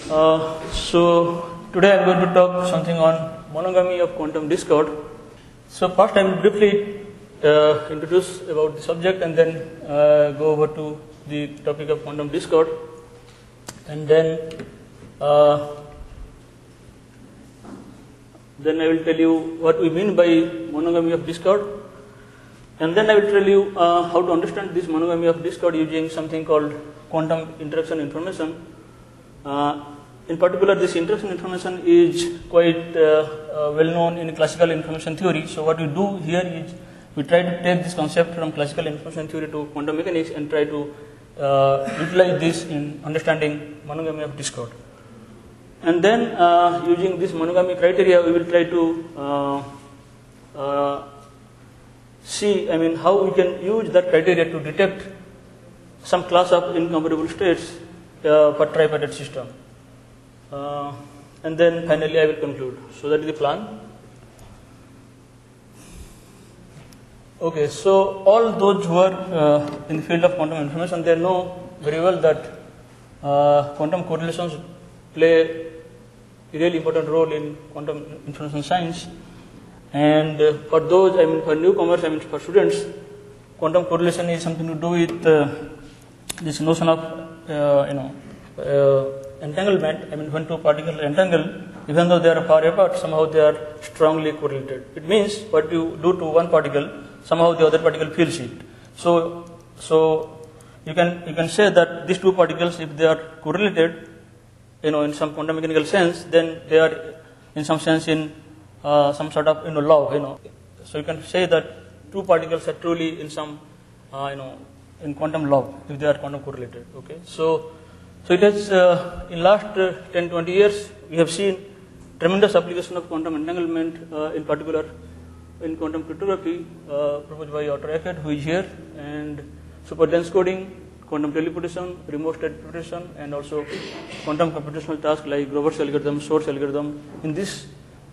So today I am going to talk something on monogamy of quantum discord. So first I will briefly introduce about the subject and then go over to the topic of quantum discord, and then I will tell you what we mean by monogamy of discord, and then I will tell you how to understand this monogamy of discord using something called quantum interaction information. In particular, this interaction information is quite well known in classical information theory. So what we do here is we try to take this concept from classical information theory to quantum mechanics and try to utilize this in understanding monogamy of discord. And then using this monogamy criteria, we will try to see, how we can use that criteria to detect some class of incompatible states for tripartite system. And then finally I will conclude. So that is the plan. Okay, so all those who are in the field of quantum information, they know very well that quantum correlations play a really important role in quantum information science. And for those, for newcomers, for students, quantum correlation is something to do with this notion of entanglement. When two particles are entangled, even though they are far apart, somehow they are strongly correlated. It means what you do to one particle, somehow the other particle feels it. So you can say that these two particles, if they are correlated, in some quantum mechanical sense, then they are in some sense in some sort of love. So you can say that two particles are truly in some in quantum love if they are quantum correlated. Okay, so it has in last 10-20 years we have seen tremendous application of quantum entanglement, in particular in quantum cryptography proposed by Otto Eckert, who is here, and super dense coding, quantum teleportation, remote state interpretation, and also quantum computational tasks like Grover's algorithm, Shor's algorithm. In this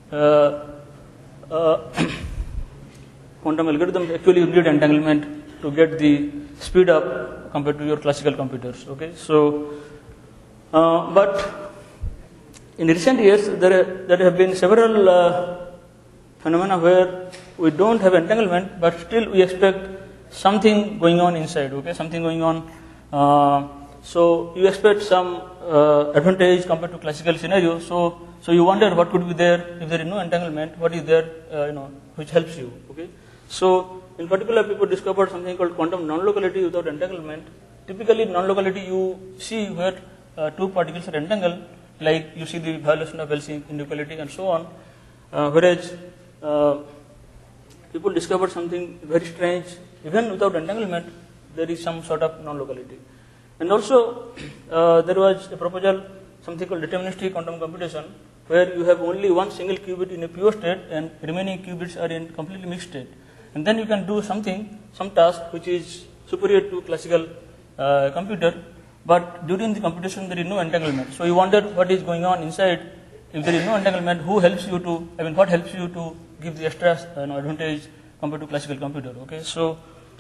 quantum algorithm, actually you need entanglement to get the speed up compared to your classical computers. Okay, so but in recent years there have been several phenomena where we don't have entanglement, but still we expect something going on inside. Okay, something going on. So you expect some advantage compared to classical scenario. So you wonder what could be there if there is no entanglement. What is there, which helps you? Okay. So in particular, people discovered something called quantum non-locality without entanglement. Typically, non-locality you see where two particles are entangled, like you see the violation of Bell's inequality and so on. Whereas people discovered something very strange. Even without entanglement, there is some sort of non-locality. And also, there was a proposal, something called deterministic quantum computation, where you have only one single qubit in a pure state and remaining qubits are in completely mixed state. And then you can do some task which is superior to classical computer, but during the computation there is no entanglement. So you wonder what is going on inside. If there is no entanglement, what helps you to give the extra advantage compared to classical computer? Okay, so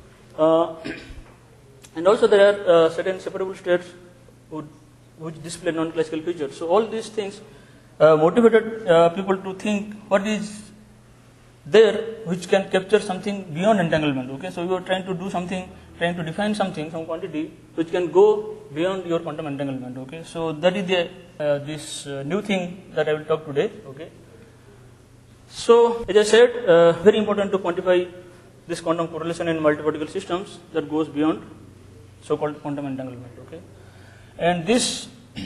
and also there are certain separable states which display non-classical features. So all these things motivated people to think what is there which can capture something beyond entanglement. Okay, so you are trying to do something, trying to define something, some quantity which can go beyond your quantum entanglement. Okay, so that is the this new thing that I will talk today. Okay, so as I said, very important to quantify this quantum correlation in multi-particle systems that goes beyond so-called quantum entanglement. Okay, and this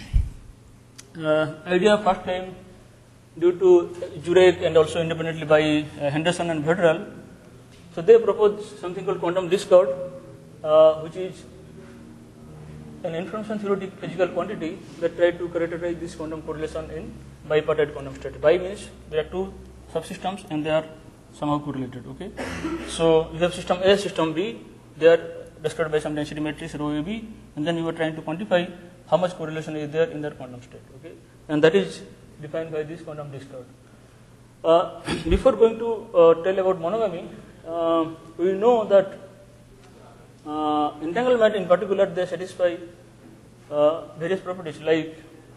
idea first time due to Jurek and also independently by Henderson and Vedral. So they proposed something called quantum discord, which is an information theoretic physical quantity that tried to characterize this quantum correlation in bipartite quantum state. Bi means there are two subsystems and they are somehow correlated. Okay, so you have system A, system B. They are described by some density matrix rho AB, and then you are trying to quantify how much correlation is there in their quantum state. Okay, and that is defined by this quantum discord. Before going to tell about monogamy, we know that entanglement in particular, they satisfy various properties like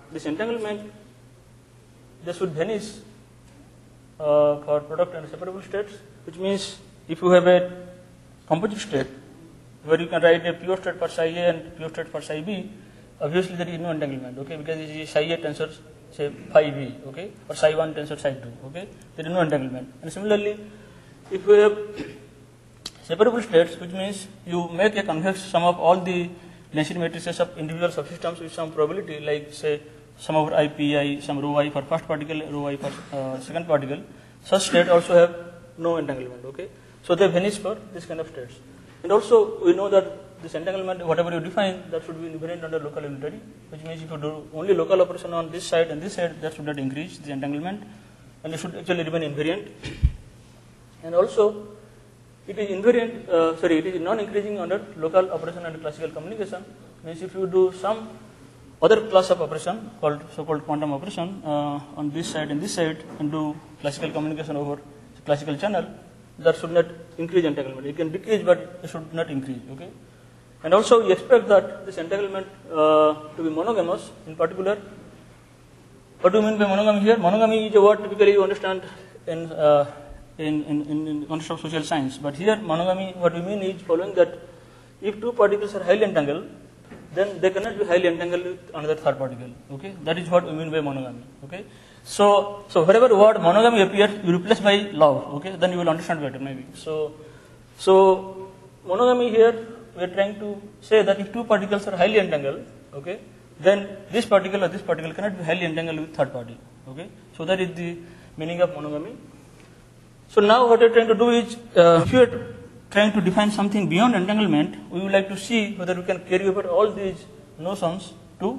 this entanglement, they should vanish for product and separable states, which means if you have a composite state where you can write a pure state for psi A and pure state for psi B, obviously there is no entanglement, okay, because it is psi A tensor say phi B, okay, or psi 1 tensor psi 2, okay, there is no entanglement. And similarly, if you have separable states, which means you make a convex sum of all the density matrices of individual subsystems with some probability, like say sum over I P I, some rho I for first particle, rho I for second particle, such state also have no entanglement, okay. So they vanish for this kind of states. And also we know that this entanglement, whatever you define, that should be invariant under local unitary, which means if you do only local operation on this side and this side, that should not increase the entanglement, and it should actually remain invariant. And also it is invariant, it is non-increasing under local operation and classical communication, means if you do some other class of operation called so-called quantum operation on this side and this side and do classical communication over classical channel, that should not increase entanglement. It can decrease, but it should not increase, okay. And also we expect that this entanglement to be monogamous. In particular, what do you mean by monogamy here? Monogamy is a word typically you understand in context of social science, but here monogamy, what we mean is following, that if two particles are highly entangled, then they cannot be highly entangled with another third particle, okay. That is what we mean by monogamy, okay. So wherever word monogamy appears, you replace by love, okay, then you will understand better maybe. So monogamy here, we are trying to say that if two particles are highly entangled, okay, then this particle or this particle cannot be highly entangled with third party, okay. So that is the meaning of monogamy. So now what we are trying to do is, if you are trying to define something beyond entanglement, we would like to see whether we can carry over all these notions to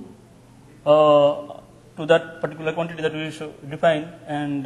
that particular quantity that we should define, and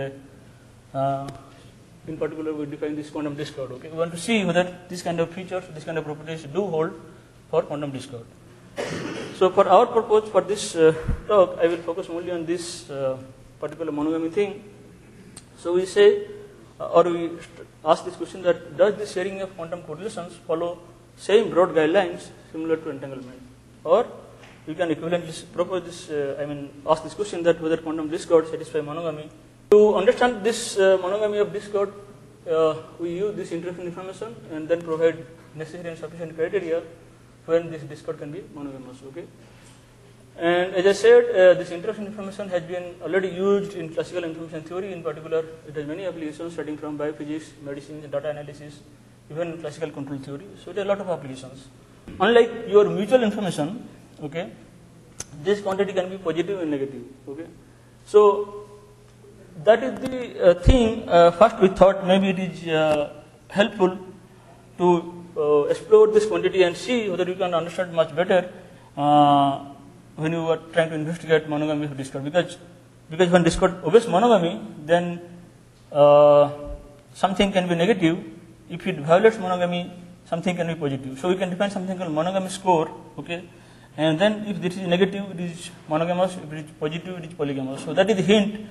in particular we define this quantum discord, okay. We want to see whether these kind of features, this kind of properties do hold for quantum discord. So for our purpose, for this talk, I will focus only on this particular monogamy thing. So we say, or we ask this question, that does the sharing of quantum correlations follow same broad guidelines similar to entanglement, or we can equivalently propose this, ask this question, that whether quantum discord satisfy monogamy. To understand this monogamy of discord, we use this interaction information and then provide necessary and sufficient criteria when this discord can be monogamous, okay. And as I said, this interaction information has been already used in classical information theory. In particular, it has many applications starting from biophysics, medicine, data analysis, even classical control theory. So it has a lot of applications. Unlike your mutual information, okay, this quantity can be positive and negative, okay. So that is the thing. First we thought maybe it is helpful to explore this quantity and see whether you can understand much better when you are trying to investigate monogamy of discord, because when discord obeys monogamy, then something can be negative. If it violates monogamy, something can be positive. So we can define something called monogamy score, okay, and then if this is negative, it is monogamous; if it is positive, it is polygamous. So that is the hint.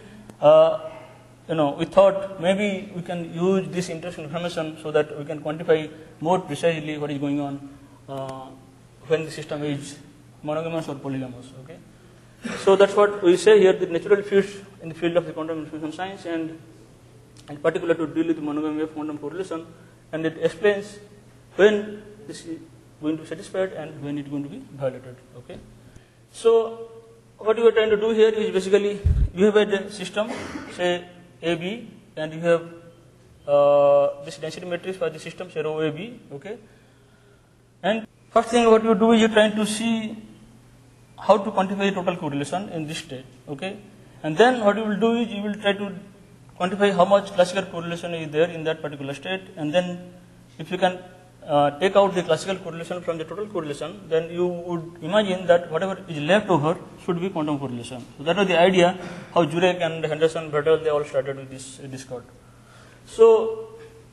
We thought maybe we can use this interaction information so that we can quantify more precisely what is going on when the system is monogamous or polygamous, okay. So that's what we say here, the natural fields in the field of the quantum information science, and in particular to deal with the monogamy of quantum correlation, and it explains when this is going to be satisfied and when it is going to be violated, okay. So what you are trying to do here is basically you have a system, say AB, and you have this density matrix for the system, say rho AB, okay. And first thing what you do is you are trying to see how to quantify total correlation in this state, okay. And then what you will do is you will try to quantify how much classical correlation is there in that particular state, and then if you can take out the classical correlation from the total correlation, then you would imagine that whatever is left over should be quantum correlation. So that was the idea how Jurek and Henderson, Brettel, they all started with this discord. So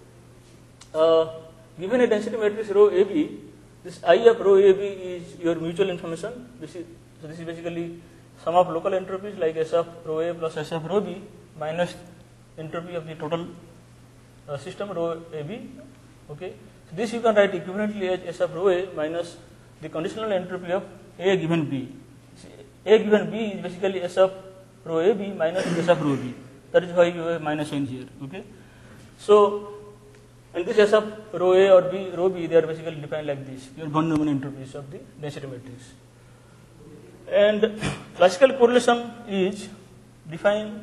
given a density matrix rho AB, this I of rho AB is your mutual information. This is basically sum of local entropies like S of rho A plus S of rho B minus entropy of the total system rho AB, okay. So this you can write equivalently as S of rho A minus the conditional entropy of A given B. A given B is basically S of rho AB minus S of rho B. That is why you have minus sign here. Okay. So, and this S of rho A or B, rho B, they are basically defined like this. Your von Neumann entropies of the density matrix. And classical correlation is defined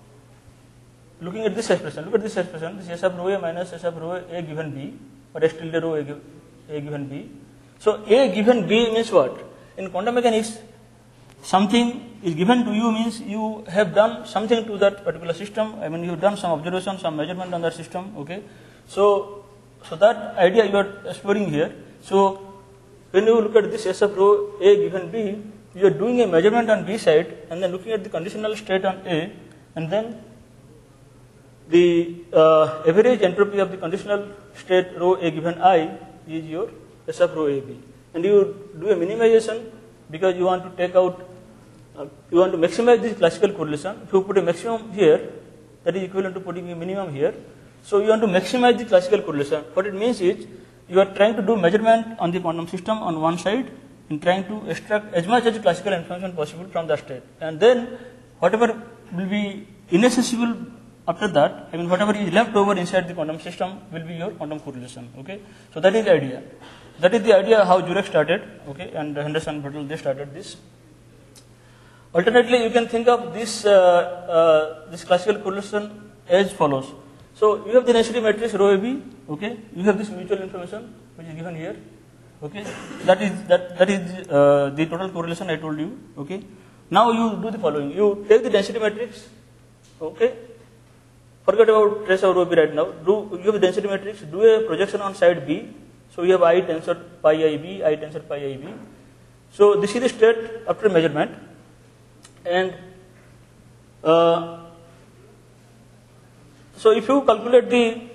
looking at this expression. Look at this expression. This S of rho A minus S of rho A given B, or S tilde rho A given B. So A given B means what? In quantum mechanics, something is given to you means you have done something to that particular system. I mean, you have done some observation, some measurement on that system. Okay. So that idea you are exploring here. So when you look at this S of rho A given B, you are doing a measurement on B side and then looking at the conditional state on A, and then the average entropy of the conditional state rho A given I is your S of rho AB. And you do a minimization because you want to take out, you want to maximize this classical correlation. If you put a maximum here, that is equivalent to putting a minimum here. So you want to maximize the classical correlation. What it means is, you are trying to do measurement on the quantum system on one side and trying to extract as much as classical information possible from the state. And then whatever will be inaccessible after that, I mean whatever is left over inside the quantum system will be your quantum correlation. Okay. So that is the idea. That is the idea how Jurek started. Okay. And Henderson, Brittle, they started this. Alternately, you can think of this this classical correlation as follows. So you have the density matrix rho AB. Okay. You have this mutual information which is given here. Okay. That is the total correlation I told you. Okay. Now you do the following. You take the density matrix. Okay. Forget about trace of rho B right now. You have the density matrix. Do a projection on side B. So you have I tensor pi IB, I tensor pi IB. So this is the state after measurement. And so if you calculate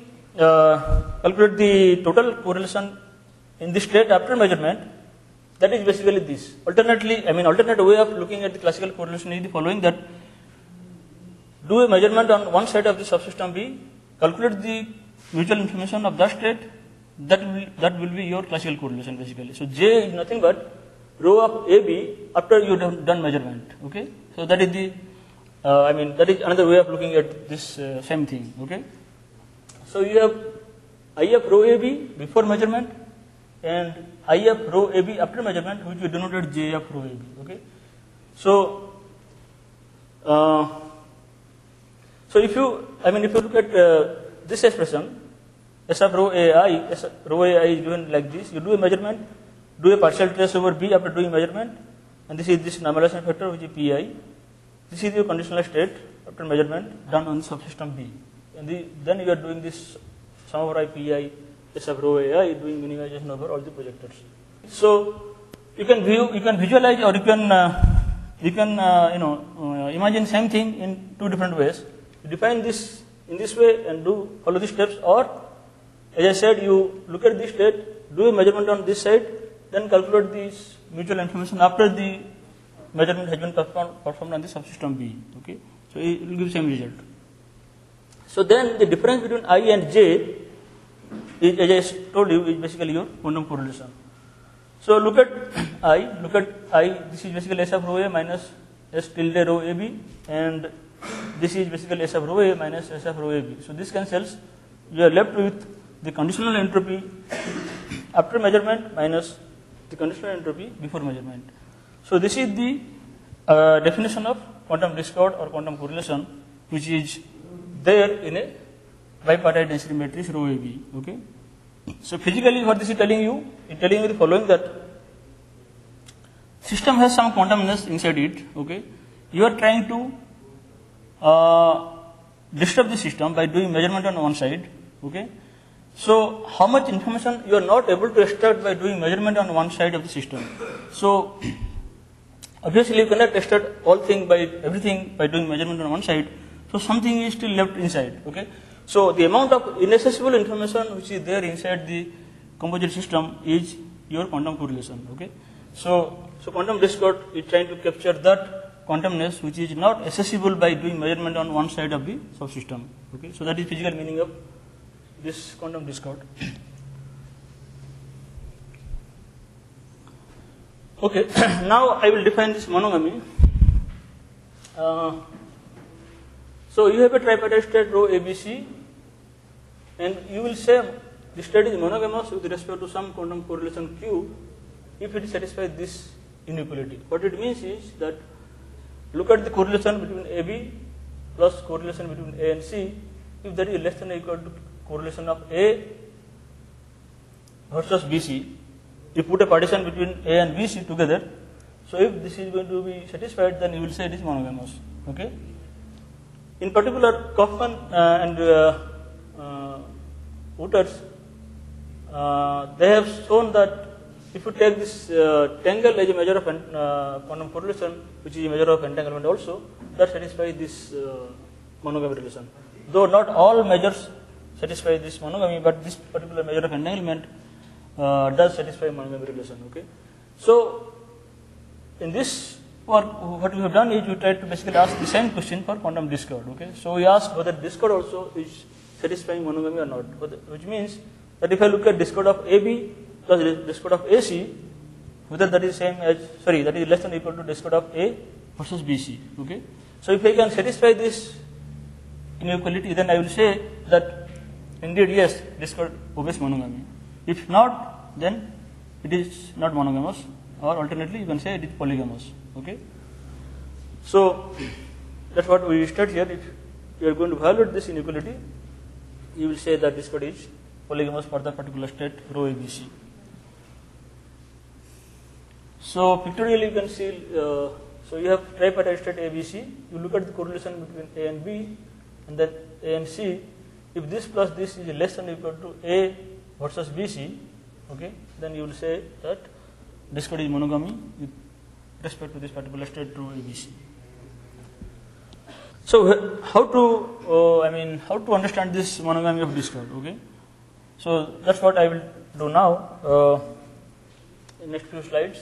the total correlation in the state after measurement, that is basically this. Alternate way of looking at the classical correlation is the following: that do a measurement on one side of the subsystem B, calculate the mutual information of that state. That will be your classical correlation basically. So J is nothing but rho of AB after you have done measurement. Okay. So that is the that is another way of looking at this same thing. Okay. So you have I of rho AB before measurement and I of rho AB after measurement, which we denoted J of rho AB. Okay. So if you look at this expression, S of rho AI, rho AI is given like this. You do a measurement, do a partial trace over B after doing measurement, and this is this normalization factor which is Pi. This is your conditional state after measurement done on the subsystem B. And then you are doing this sum over I Pi, S of rho AI, doing minimization over all the projectors. So you can visualize, or you can imagine same thing in two different ways. You define this in this way and follow the steps, or as I said, you look at this state, do a measurement on this side, then calculate this mutual information after the measurement has been performed on the subsystem B. Okay, so it will give same result. So then the difference between I and J is, as I told you, is basically your quantum correlation. So look at I. This is basically S of rho A minus S tilde rho AB, and this is basically S of rho A minus S of rho AB. So this cancels. You are left with the conditional entropy after measurement minus the conditional entropy before measurement. So this is the definition of quantum discord or quantum correlation, which is there in a bipartite density matrix rho AB. Okay. So physically, what this is telling you? It's telling you the following: that system has some quantumness inside it. Okay. You are trying to disturb the system by doing measurement on one side. Okay. So how much information you are not able to extract by doing measurement on one side of the system? So obviously you cannot extract everything by doing measurement on one side. So something is still left inside. Okay. So the amount of inaccessible information which is there inside the composite system is your quantum correlation. Okay. So quantum discord is trying to capture that quantumness which is not accessible by doing measurement on one side of the subsystem. Okay. So that is physical meaning of this quantum discord. Okay. Now I will define this monogamy. So you have a tripartite state rho ABC, and you will say the state is monogamous with respect to some quantum correlation Q if it satisfies this inequality. What it means is that look at the correlation between AB plus correlation between A and C. If that is less than or equal to correlation of A versus BC, you put a partition between A and BC together. So if this is going to be satisfied, then you will say it is monogamous. Okay. In particular, Kaufman and Wouters, they have shown that if you take this tangle as a measure of quantum correlation, which is a measure of entanglement also, that satisfies this monogamy relation. Though not all measures satisfy this monogamy, but this particular measure of entanglement does satisfy monogamy relation. Okay. So in this work, what we have done is we tried to basically ask the same question for quantum discord. Okay. So we asked whether discord also is satisfying monogamy or not, which means that if I look at discord of AB plus discord of AC, whether that is same as that is less than or equal to discord of A versus BC. Okay. So if I can satisfy this inequality, then I will say that indeed yes, discord obeys monogamy. If not, then it is not monogamous, or alternately you can say it is polygamous. Okay. So that's what we state here. If you are going to evaluate this inequality, you will say that discord is polygamous for the particular state rho ABC. So pictorially you can see, so you have tripartite state ABC, you look at the correlation between A and B, and then A and C. If this plus this is less than or equal to A versus BC, okay, then you will say that discord is monogamy with respect to this particular state rho ABC. So how to, how to understand this monogamy of discord? Okay, so that's what I will do now in next few slides.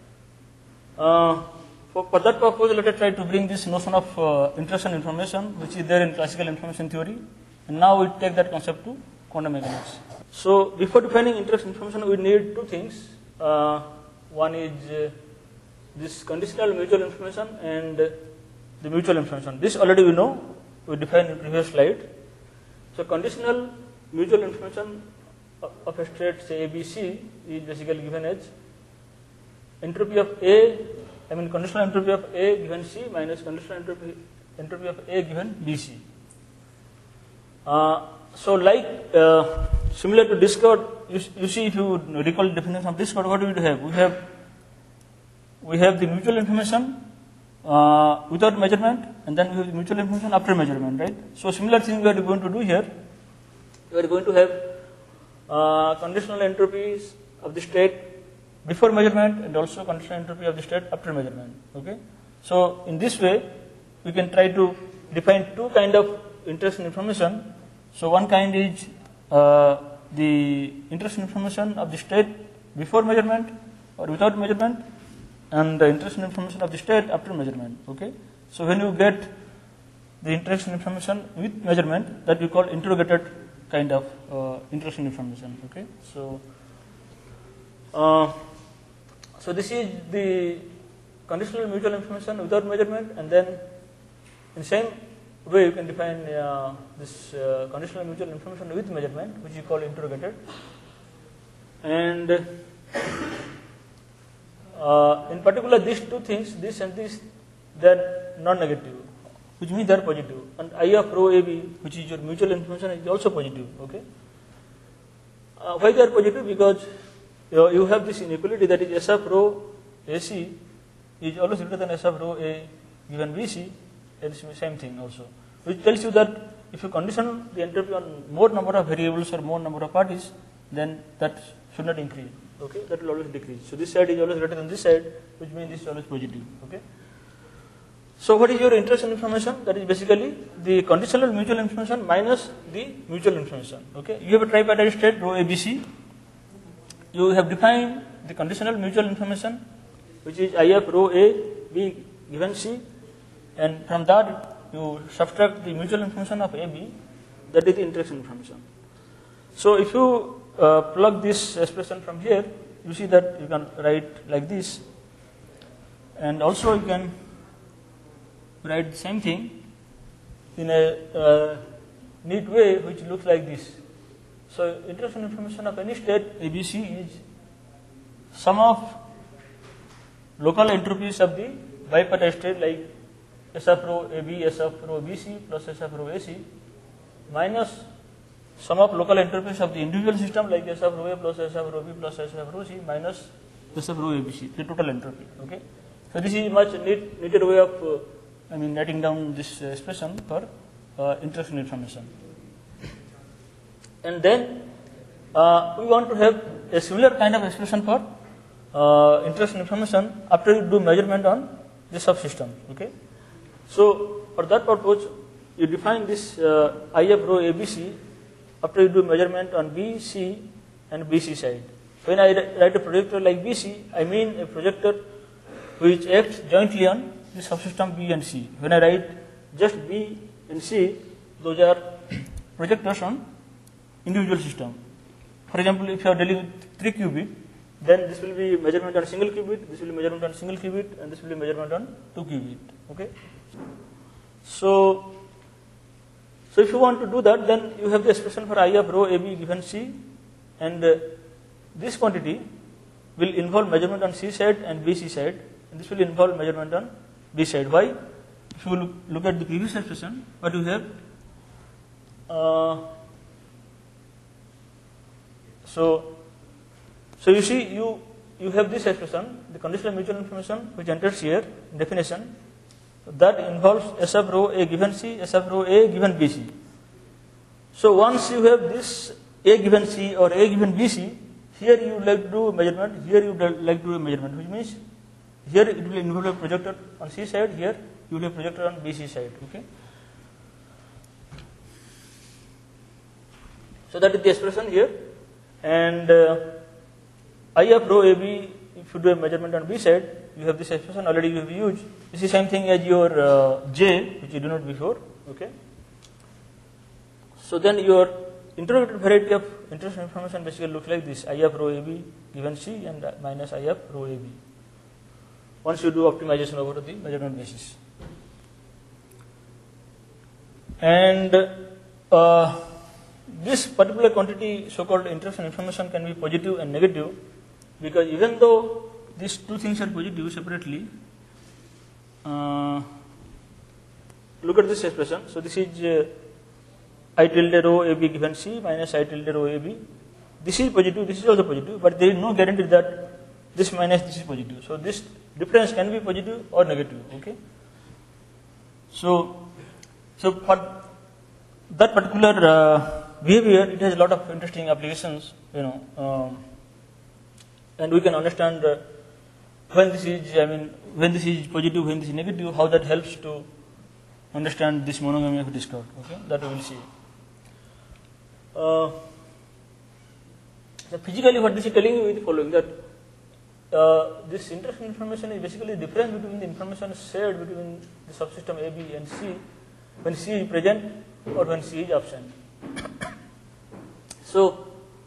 For that purpose, let us try to bring this notion of interaction information, which is there in classical information theory, and now we take that concept to quantum mechanics. So before defining interaction information, we need two things. One is this conditional mutual information and the mutual information. This already we know, we defined in previous slide. So conditional mutual information of a state, say ABC, is basically given as entropy of A, conditional entropy of A given C minus conditional entropy of A given BC. So like similar to discord, you see, if you recall the definition of discord, what do we have? We have the mutual information without measurement, and then we have the mutual information after measurement, right? So similar thing we are going to do here. We are going to have conditional entropies of the state before measurement and also conditional entropy of the state after measurement. Okay. So in this way, we can try to define two kind of interaction information. So one kind is the interaction information of the state before measurement or without measurement, and the interaction information of the state after measurement. Okay. So when you get the interaction information with measurement, that we call interrogated kind of interaction information. Okay. So so this is the conditional mutual information without measurement, and then in same way you can define this conditional mutual information with measurement, which you call interrogated. And in particular, these two things, this and this, they are non-negative, which means they are positive. And I of rho AB, which is your mutual information, is also positive. Okay. Why they are positive? Because you have this inequality, that is S of rho AC is always greater than S of rho A given BC, and same thing also, which tells you that if you condition the entropy on more number of variables or more number of parties, then that should not increase. Okay, that will always decrease. So this side is always greater than this side, which means this is always positive. Okay. So what is your interaction information? That is basically the conditional mutual information minus the mutual information. Okay. You have a tripartite state rho ABC. You have defined the conditional mutual information, which is I of rho A B given C, and from that you subtract the mutual information of AB, that is the interaction information. So if you plug this expression from here, you see that you can write like this, and also you we write the same thing in a neat way which looks like this. So interaction information of any state ABC is sum of local entropies of the bipartite state like S of rho AB, S of rho BC plus S of rho AC minus sum of local entropies of the individual system like S of rho A plus S of rho B plus S of rho C minus S of rho ABC, the total entropy. Okay. So this is much neater way of writing down this expression for interaction information. And then we want to have a similar kind of expression for interaction information after you do measurement on the subsystem. Okay. So for that purpose, you define this I of rho ABC after you do measurement on BC and BC side. When I write a projector like BC, I mean a projector which acts jointly on the subsystem B and C. When I write just B and C, those are projectors on individual system. For example, if you are dealing with 3 qubit, then this will be measurement on single qubit, this will be measurement on single qubit, and this will be measurement on 2 qubit. Okay. So if you want to do that, then you have the expression for I of rho AB given C, and this quantity will involve measurement on C side and BC side, and this will involve measurement on B side. Why? If you look at the previous expression, what you have? So you see, you have this expression, the conditional mutual information which enters here, definition, that involves S of rho A given C, S of rho A given BC. So once you have this A given C or A given BC, here you would like to do measurement, here you would like to do a measurement, which means here it will involve a projector on C side, here you will have projector on BC side. Okay. So that is the expression here, and I of rho AB, if you do a measurement on B side, you have this expression already you have used. This is same thing as your J, which you do not before. Okay. So then your interrogated variety of interaction information basically looks like this: I of rho AB given C and minus I of rho AB. Once you do optimization over the measurement basis, and this particular quantity, so-called interaction information, can be positive and negative, because even though these two things are positive separately, look at this expression. So this is I tilde rho AB given C minus I tilde rho AB. This is positive, this is also positive, but there is no guarantee that this minus this is positive. So this difference can be positive or negative. Okay. So for that particular behavior, it has a lot of interesting applications, and we can understand when this is, when this is positive, when this is negative, how that helps to understand this monogamy of discord. Okay, that we will see. So physically, what this is telling you is the following: that this interaction information is basically the difference between the information shared between the subsystem A, B, and C when C is present or when C is absent. So,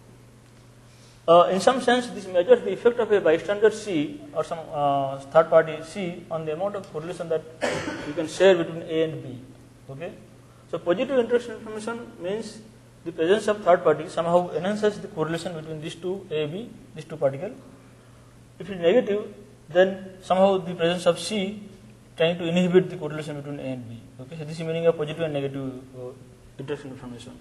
in some sense, this measures the effect of a bystander C or some third party C on the amount of correlation that you can share between A and B. Okay. So, positive interaction information means the presence of third party somehow enhances the correlation between these two A, B, these two particles. If it is negative, then somehow the presence of C trying to inhibit the correlation between A and B. Okay. So, this is the meaning of positive and negative interaction information.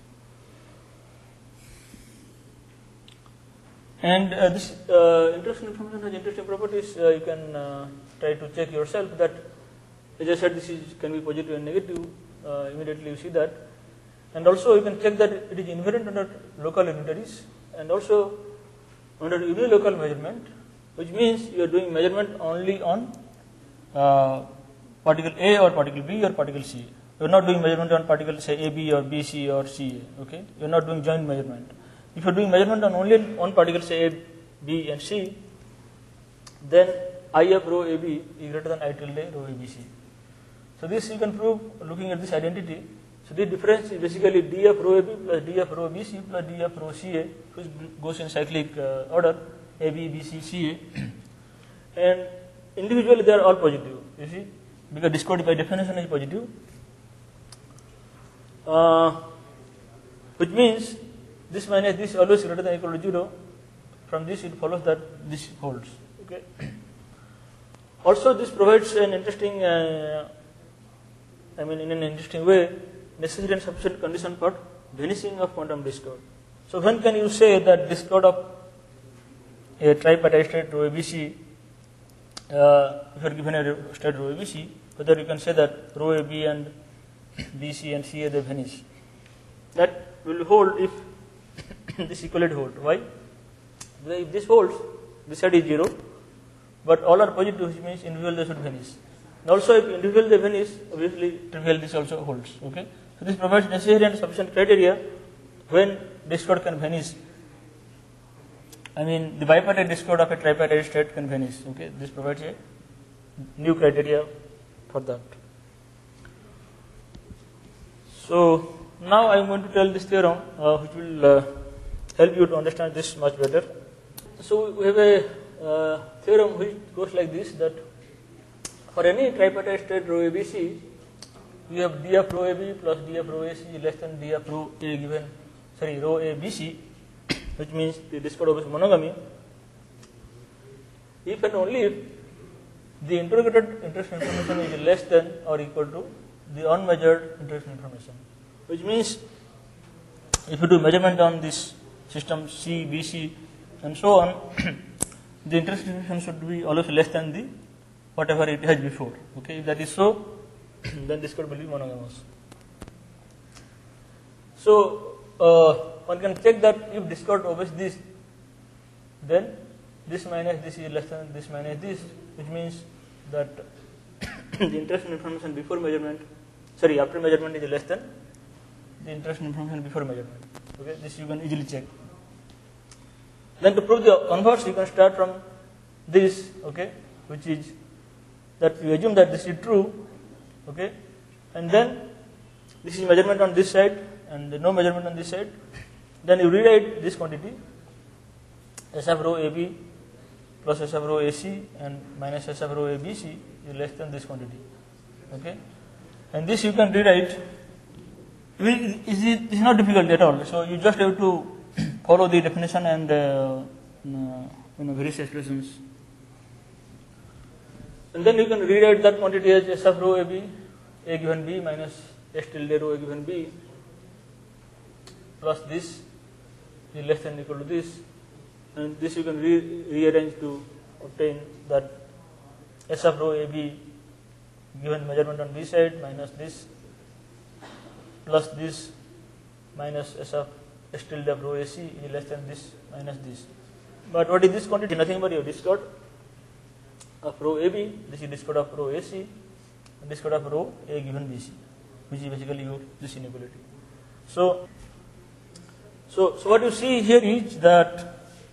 And this interaction information has interesting properties. You can try to check yourself that, as I said, this can be positive and negative. Immediately you see that, and also you can check that it is invariant under local unitaries and also under unilocal measurement, which means you are doing measurement only on particle A or particle B or particle C. You are not doing measurement on particle say AB or BC or CA. Okay, you are not doing joint measurement. If you are doing measurement on only one particle, say A, B, and C, then I of rho AB is greater than I tilde rho ABC. So this you can prove looking at this identity. So this difference is basically D of rho AB plus D of rho BC plus D of rho CA, which goes in cyclic order, AB, BC, CA, and individually they are all positive. You see, because discord by definition is positive, which means this minus this always greater than or equal to 0. From this it follows that this holds. Okay. Also, this provides an interesting, in an interesting way, necessary and sufficient condition for vanishing of quantum discord. So, when can you say that discord of a tripartite state rho ABC, if you are given a state rho ABC, whether you can say that rho AB and BC and CA they vanish? That will hold if this equality holds. Why? If this holds, this side is 0, but all are positive, which means individual they should vanish. And also, if individual they vanish, obviously trivial this also holds. Okay. So this provides necessary and sufficient criteria when discord can vanish. The bipartite discord of a tripartite state can vanish. Okay. This provides a new criteria for that. So now I am going to tell this theorem, which will help you to understand this much better. So we have a theorem which goes like this, that for any tripartite state rho ABC, we have d of rho AB plus d of rho AC less than d of rho A given, rho ABC, which means the discord of monogamy, if and only if the interrogated interest information is less than or equal to the unmeasured interest information, which means if you do measurement on this system C, BC and so on, the interest information should be always less than the whatever it has before. Okay, if that is so, then discord will be monogamous. So one can check that if discord obeys this, then this minus this is less than this minus this, which means that the interest information before measurement, after measurement is less than the interest information before measurement. Okay, this you can easily check. Then to prove the converse, you can start from this, okay, which is that you assume that this is true, okay, and then this is measurement on this side and no measurement on this side. Then you rewrite this quantity S of rho AB plus S of rho AC and minus S of rho ABC is less than this quantity, okay, and this you can rewrite. It is not difficult at all. So you just have to follow the definition and various expressions, and then you can rewrite that quantity as S of rho AB A given B minus S tilde rho A given B plus this is less than or equal to this, and this you can rearrange to obtain that S of rho AB given measurement on B side minus this plus this minus S of S tilde of rho AC is less than this minus this. But what is this quantity? Nothing but your discord of rho AB, this is discord of rho AC, and discord of rho A given BC, which is basically your this inequality. So what you see here is that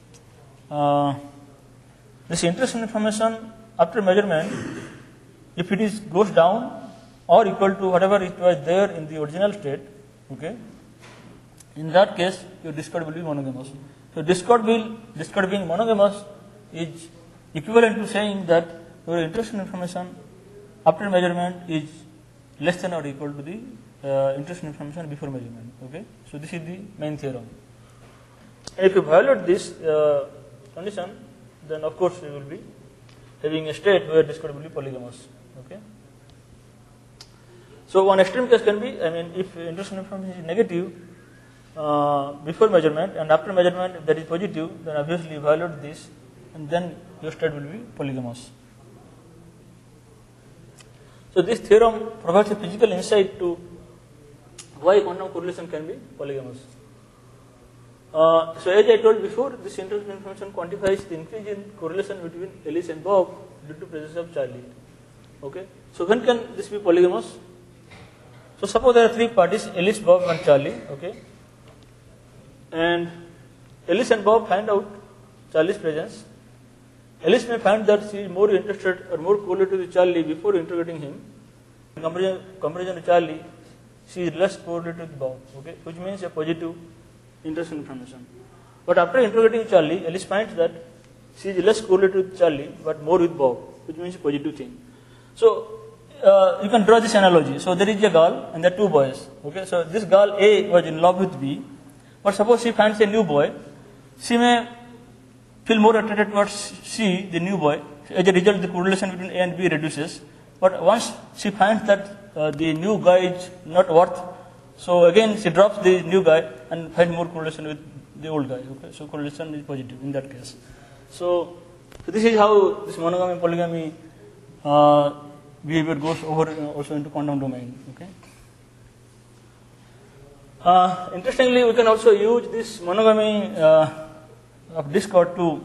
this interest information after measurement, if it is goes down or equal to whatever it was there in the original state, okay, in that case your discord will be monogamous. So discord being monogamous is equivalent to saying that your interest information after measurement is less than or equal to the interest information before measurement. Okay, so this is the main theorem. And if you violate this condition, then of course you will be having a state where discord will be polygamous. Okay. So one extreme case can be, if interest information is negative before measurement and after measurement if that is positive, then obviously you violate this and then your state will be polygamous. So this theorem provides a physical insight to why quantum correlation can be polygamous. So as I told before, this interest information quantifies the increase in correlation between Alice and Bob due to presence of Charlie. Okay. So when can this be polygamous? So suppose there are three parties, Alice, Bob and Charlie, okay, and Alice and Bob find out Charlie's presence. Alice may find that she is more interested or more correlated with Charlie before interrogating him. In comparison to Charlie, she is less correlated with Bob, okay, which means a positive interest information. But after interrogating Charlie, Alice finds that she is less correlated with Charlie but more with Bob, which means a positive thing. So you can draw this analogy. So there is a girl and there are two boys. Okay, so this girl A was in love with B, but suppose she finds a new boy, she may feel more attracted towards C, the new boy. As a result, the correlation between A and B reduces. But once she finds that the new guy is not worth, so again she drops the new guy and finds more correlation with the old guy. Okay, so correlation is positive in that case. So this is how this monogamy polygamy behavior goes over also into quantum domain. Okay. Interestingly, we can also use this monogamy of discord to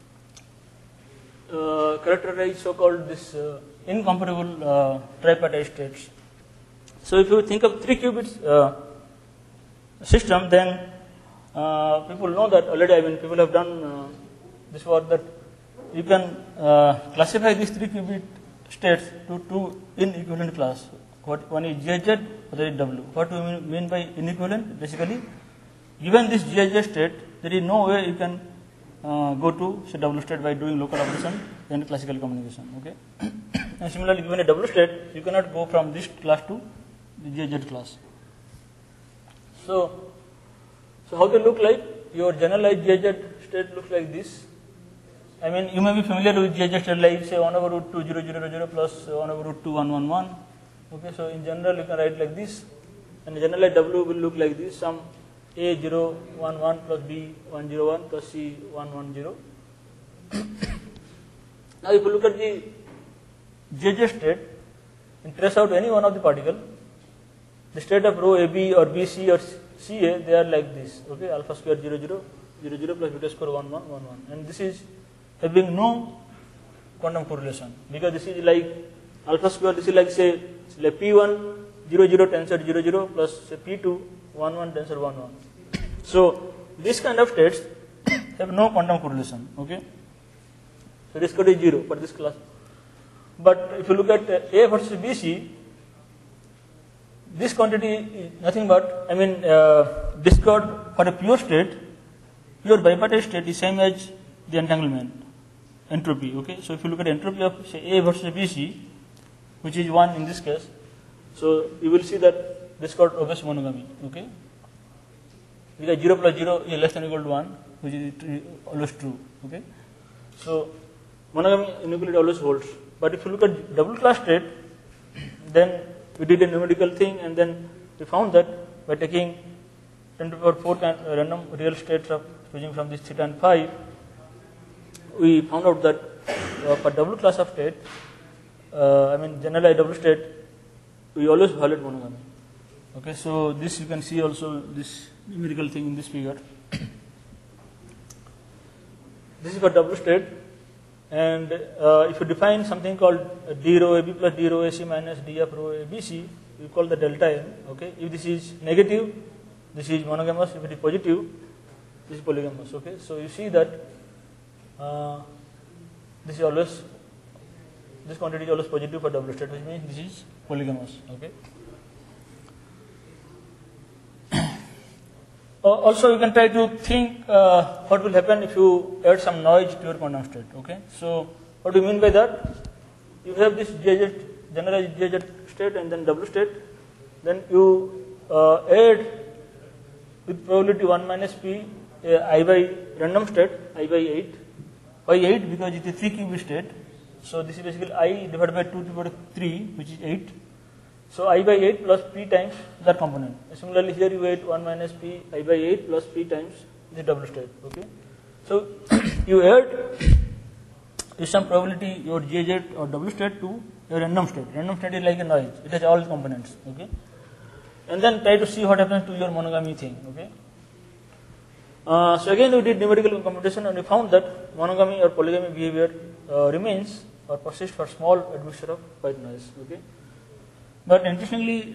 characterize so-called this incomparable tripartite states. So if you think of 3 qubits system, then people know that already. I mean, people have done this work that you can classify these 3 qubit states to 2 inequivalent class. One is GHZ, other is W. What do we mean by inequivalent? Basically, given this GHZ state, there is no way you can go to say W state by doing local operation and classical communication. Okay. And similarly, given a W state, you cannot go from this class to the GHZ class. So how they look like? Your generalized GHZ state looks like this. I mean, you may be familiar with GHZ state like say 1 over root 2 0 0 0 plus 1 over root 2 1 1 1. Okay, so in general you can write like this, and the generalized W will look like this: some A 0 1 1 plus B 1 0 1 plus C 1 1 0. Now, if you look at the GHZ state and trace out any one of the particle, the state of row AB or BC or CA, they are like this. Okay, alpha square 0 0 0 0 plus beta square 1 1 1 1, and this is having no quantum correlation, because this is like alpha square. This is like say like P1 0 0 tensor 0 0 plus say P2 1 1 tensor 1 1. So this kind of states have no quantum correlation. Okay, so this code is 0 for this class. But if you look at A versus BC, this quantity is nothing but, I mean, discord for a pure state, pure bipartite state is same as the entanglement entropy. Okay, so if you look at entropy of say A versus BC, which is 1 in this case, so you will see that discord obeys monogamy. Okay, because 0 plus 0 is less than or equal to 1, which is always true. Okay, so monogamy inequality always holds. But if you look at double class state, then we did a numerical thing, and then we found that by taking 10 to the power 4 random real states of choosing from this theta and phi, we found out that for double class of state, I mean generalized double state, we always violate monogamy. Okay, so this you can see also this numerical thing in this figure. This is for double state. And if you define something called d rho AB plus d rho AC minus d of rho ABC, we call the delta M. Okay, if this is negative, this is monogamous. If it is positive, this is polygamous. Okay, so you see that this is always, this quantity is always positive for double state, which means this is polygamous. Okay. Also, you can try to think what will happen if you add some noise to your quantum state. Okay, so what do you mean by that? You have this GHZ, generalized GHZ state and then double state. Then you add with probability 1 minus p I by random state I by 8. Why 8? Because it is 3 qubit state. So this is basically I divided by 2 to the power 3, which is 8. So I by 8 plus p times that component. Similarly, here you add 1 minus p I by 8 plus p times the double state. Okay, so you add with some probability your GHZ or double state to your random state. Random state is like a noise; it has all components. Okay, and then try to see what happens to your monogamy thing. Okay. So again, we did numerical computation and we found that monogamy or polygamy behavior remains or persists for small admixture of white noise. Okay. But interestingly,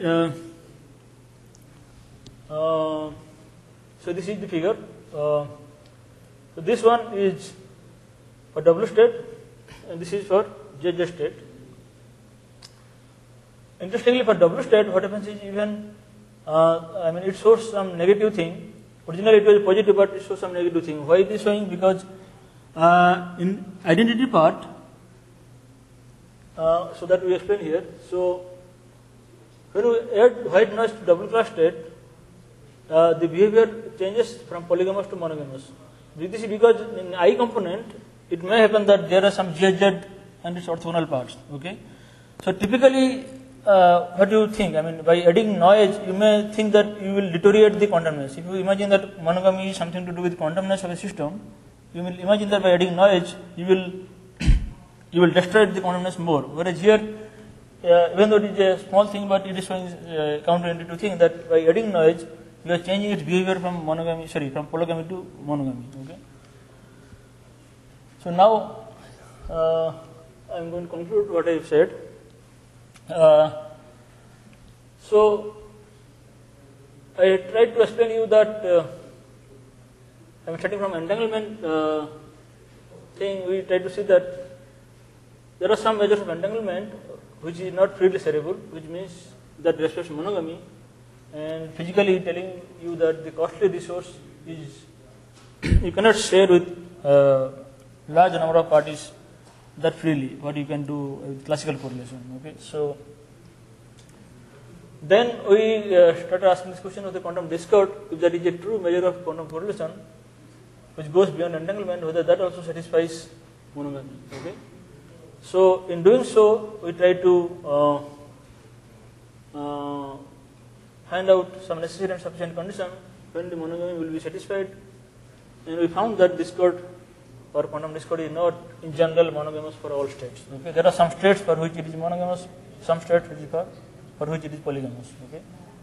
so this is the figure. So this one is for double state, and this is for GHZ state. Interestingly, for double state, what happens is even, I mean, it shows some negative thing. Originally, it was positive, but it shows some negative thing. Why it is showing? Because in identity part, So that we explain here. So when we add white noise to double class state, the behavior changes from polygamous to monogamous. This is because in I component, it may happen that there are some GZ and its orthogonal parts. Okay. So typically, what do you think? I mean, by adding noise, you may think that you will deteriorate the quantumness. If you imagine that monogamy is something to do with quantumness of a system, you will imagine that by adding noise, you will destroy the quantumness more. Whereas here, even though it is a small thing, but it is showing counterintuitive thing that by adding noise, you are changing its behavior from from polygamy to monogamy. Okay. So now, I am going to conclude what I have said. So I tried to explain you that I am starting from entanglement thing. We try to see that there are some measures of entanglement which is not freely shareable, which means that respects monogamy, and physically telling you that the costly resource is you cannot share with large number of parties that freely, what you can do with classical correlation. Okay, so then we started asking this question of the quantum discord, if that is a true measure of quantum correlation, which goes beyond entanglement, whether that also satisfies monogamy. Okay, so in doing so, we try to find out some necessary and sufficient condition when the monogamy will be satisfied, and we found that discord or quantum discord is not in general monogamous for all states. Okay, there are some states for which it is monogamous, some states which is for which it is polygamous. Okay,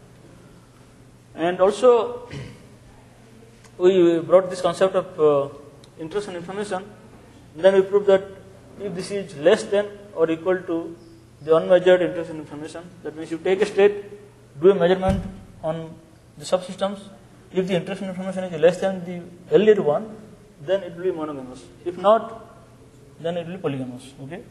and also we brought this concept of interest in information. Then we proved that if this is less than or equal to the unmeasured interest in information, that means you take a state, do a measurement on the subsystems. If the interest in information is less than the earlier one, then it will be monogamous. If not, then it will be polygamous. Okay.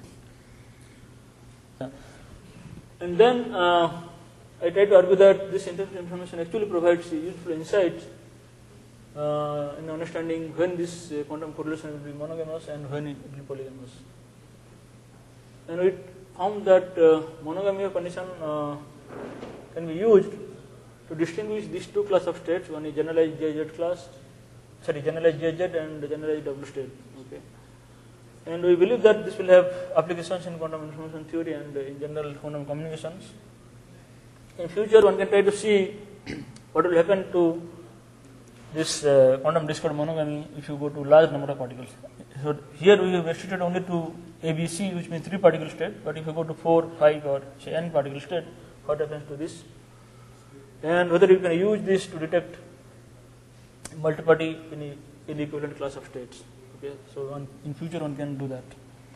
And then I try to argue that this interest in information actually provides useful insights in understanding when this quantum correlation will be monogamous and when it will be polygamous. And we found that monogamy of condition can be used to distinguish these two classes of states. One is generalized JZ class, generalized JZ and generalized double state. Okay. And we believe that this will have applications in quantum information theory and in general quantum communications. In future, one can try to see what will happen to this quantum discord monogamy if you go to large number of particles. So here we have restricted only to ABC, which means 3 particle state, but if you go to 4, 5 or say n particle state, what happens to this? And whether you can use this to detect multiplicity in equivalent class of states. Okay, so in future one can do that.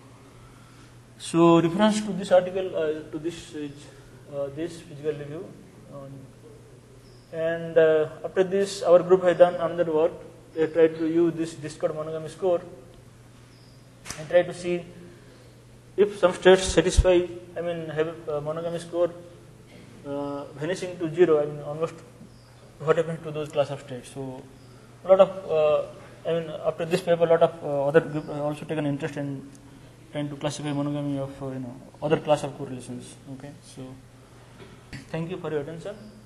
So reference to this article, to this is this physical review. And after this, our group has done another work. They tried to use this discord monogamy score and try to see if some states satisfy, have a monogamy score vanishing to 0, almost what happens to those class of states. So a lot of, after this paper, a lot of other groups also taken interest in trying to classify monogamy of, other class of correlations. Okay, so thank you for your attention.